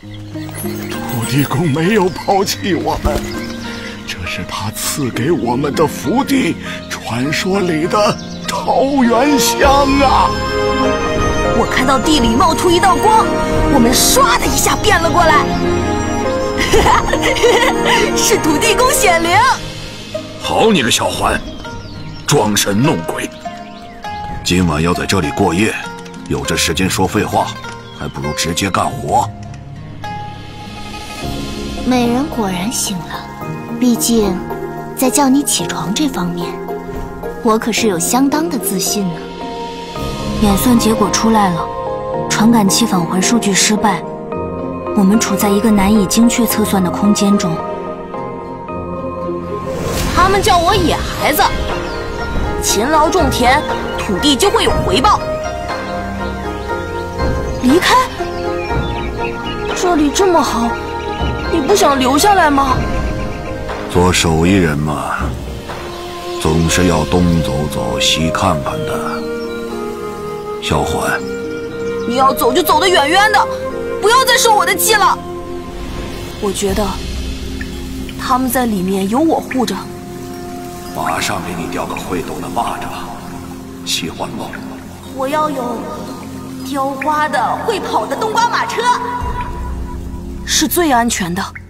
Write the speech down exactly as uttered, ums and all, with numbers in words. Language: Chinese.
土地公没有抛弃我们，这是他赐给我们的福地，传说里的桃源乡啊！ 我看到地里冒出一道光，我们唰的一下变了过来，是土地公显灵。 好你个小环，装神弄鬼！今晚要在这里过夜，有这时间说废话，还不如直接干活。 美人果然醒了，毕竟在叫你起床这方面，我可是有相当的自信呢。 演算结果出来了，传感器返回数据失败，我们处在一个难以精确测算的空间中。 他们叫我野孩子，勤劳种田，土地就会有回报。离开？这里这么好，你不想留下来吗？ 做手艺人嘛，总是要东走走，西看看的。小环， 你要走就走得远远的，不要再受我的气了。我觉得他们在里面有我护着。 马上给你调个会斗的蚂蚱，喜欢吗？ 我要有雕花的、会跑的冬瓜马车，是最安全的。